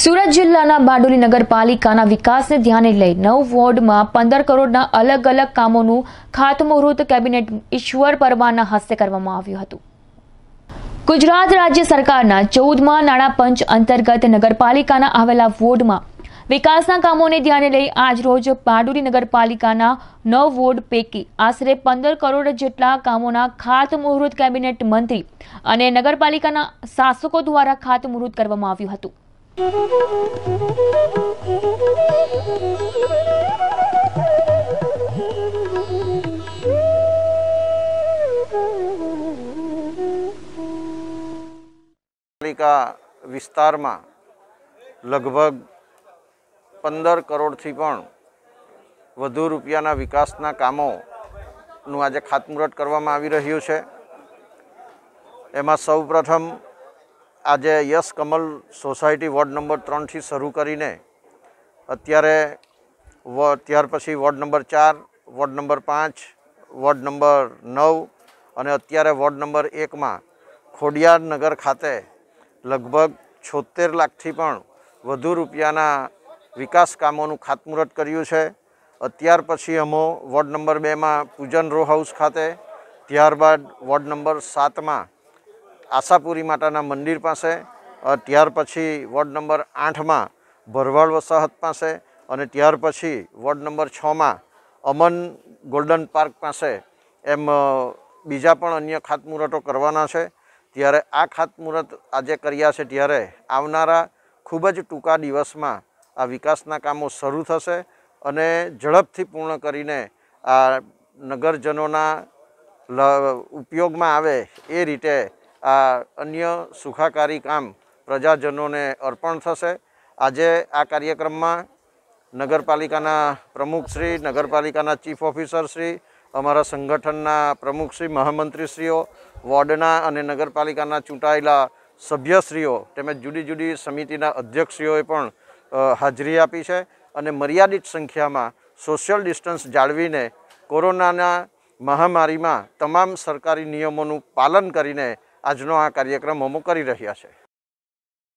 सूरत जिल्लाના બારડોલી નગરપાલિકાના વિકાસને ધ્યાને લઈ 9 વોર્ડમાં 15 કરોડના અલગ અલગ કામોનું ખાતમુહૂર્ત કેબિનેટ ઈશ્વર પરમારના હસ્તે કરવામાં આવ્યું હતું। ગુજરાત રાજ્ય સરકારના 14મા નાણાં પંચ અંતર્ગત નગરપાલિકાના આવેલા વોર્ડમાં વિકાસના કામોને ધ્યાને લઈ આજરોજ બારડોલી નગરપાલિકાના 9 વોર્ડ પૈકી આશરે 15 કરોડ જેટલા કામોના ખાતમુહૂર્ત કેબિનેટ મંત્રી અને નગરપાલિકાના શાસકો દ્વારા ખાતમુહૂર્ત કરવામાં આવ્યું હતું। पालिका विस्तार में लगभग 15 करोड़ थी पण वधु रूपियाना विकासना कामों आज खातमुहूर्त करवामां आवी रह्युं छे। एमां सौ प्रथम आज Yash Kamal society ward number 3 थी शुरू करीने अत्यारे त्यार पछी ward number 4, ward number 5, ward number 9 और अत्यारे वॉर्ड नंबर 1 में खोडियार नगर खाते लगभग 76 लाख थी पण वधु रूपियाना विकास कामों खातमुहूर्त कर्युं छे। अत्यार पछी अमो वॉर्ड नंबर 2 में पूजन रो हाउस खाते, त्यारबाद वॉर्ड नंबर 7 में आशापुरी माताना मंदिर पासे, त्यार पछी वॉर्ड नंबर 8 में भरवाड़ वसाहत पासे और त्यार पछी वॉर्ड नंबर 6 में अमन गोल्डन पार्क पासे एम बीजा पण अन्य खातमुहूर्तो करवाना छे। त्यारे आ खातमुहूर्त आजे कर्या छे त्यारे आवनारा खूब ज टूंका दिवसमां आ विकासना कामों शरू थशे अने झड़पथी पूर्ण करीने आ नगरजनोना उपयोगमां आवे ए रीते आ अन्य सुखाकारी काम प्रजाजनों ने अर्पण थशे। आजे आ कार्यक्रम में नगरपालिकाना प्रमुख श्री, नगरपालिकाना चीफ ऑफिसर श्री, अमरा संगठनना प्रमुख श्री, महामंत्रीश्रीओ, वॉर्डना अने नगरपालिकाना चूंटायेला सभ्यश्रीओ तेमज जुदी जुदी समितिना अध्यक्षश्रीओए पण हाजरी आपी छे अने मर्यादित संख्या में सोशियल डिस्टन्स जाळवीने कोरोनाना महामारी में तमाम सरकारी नियमों पालन करीने आजनो आ कार्यक्रम अमो करी रह्या छे।